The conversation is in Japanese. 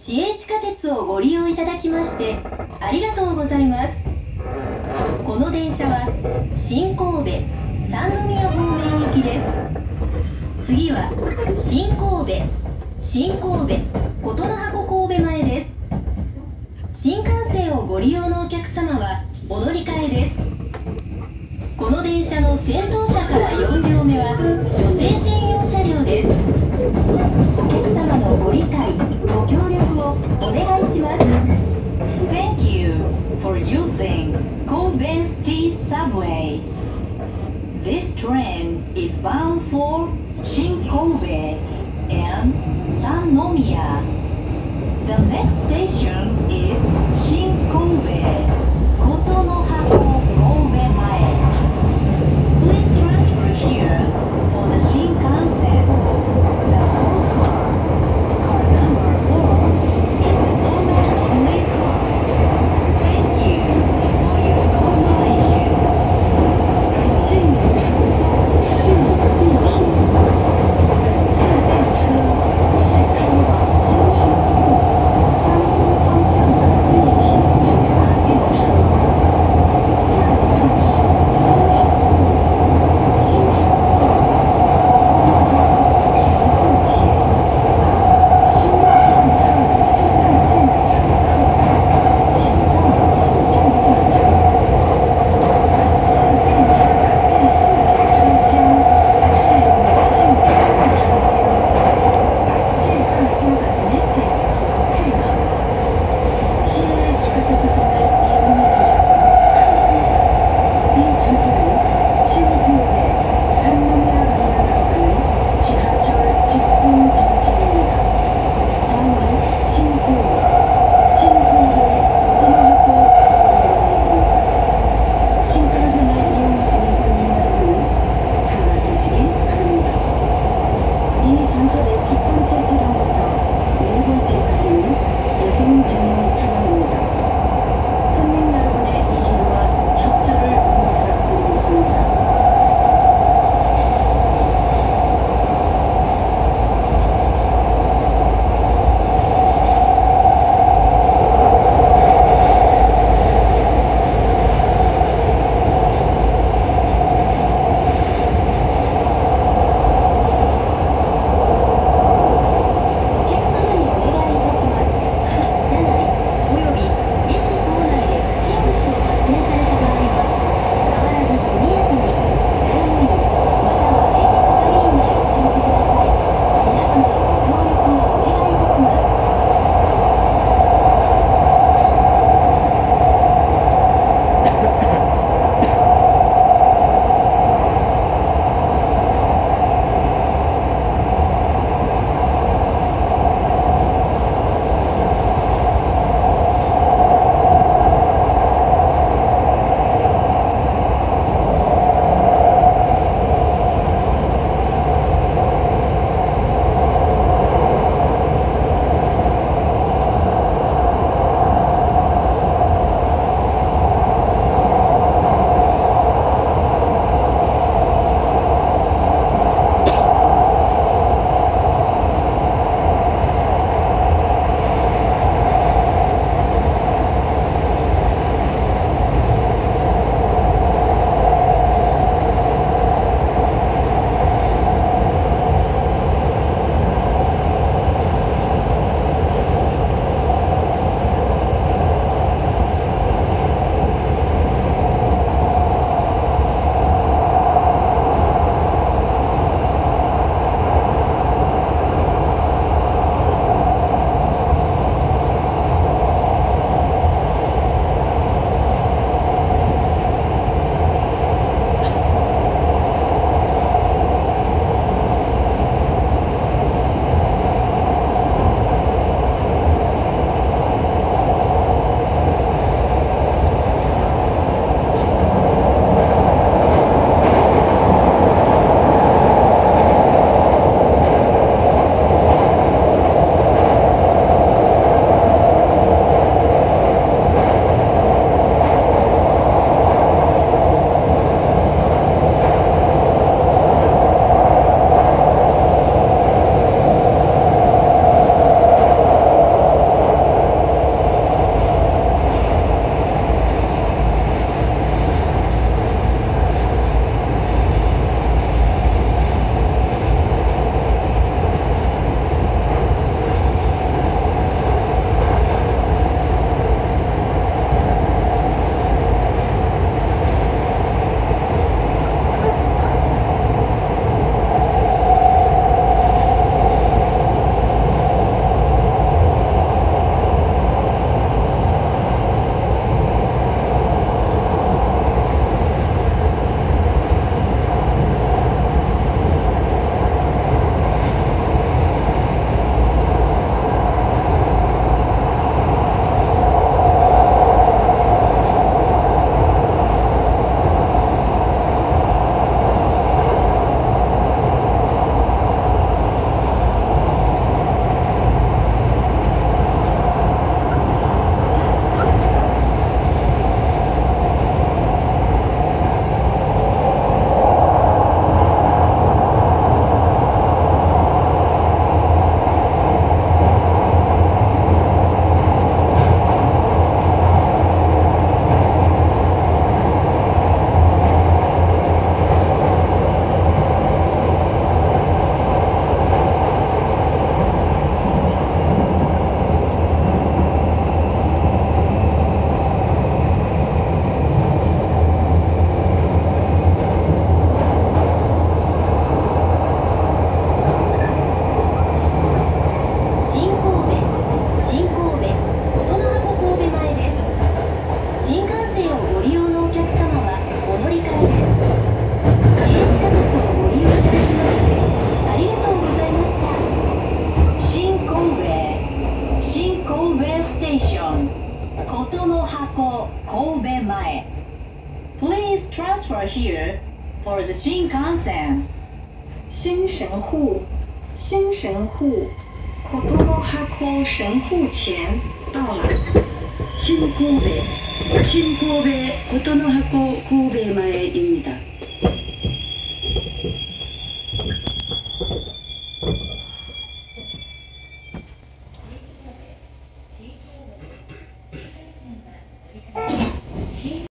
市営地下鉄をご利用いただきましてありがとうございます。この電車は新神戸三宮方面行きです。次は新神戸琴の箱神戸前です。新幹線をご利用のお客様はお乗り換えです。この電車の先頭車から4両目は女性専用車両です。お客様のご理解ご協力をお願いします。 Thank you for using Kobe City Subway. This train is bound for Shin-Kobe and Sannomiya. The next station is Shin-Kobe, Kotonohako Kobe Mae. Please transfer here for the Shinkansen. The fourth car number 4, is the woman-only car. Thank you for your cooperation. 现有乘坐市民地铁，下列车是开往新宿寺、三丰方向的地铁直达列车。 琴の箱神戸前 Please transfer here for the 新幹線新神户，新神户，琴の箱神户前到了。 新神戸琴の箱神戸前입니다.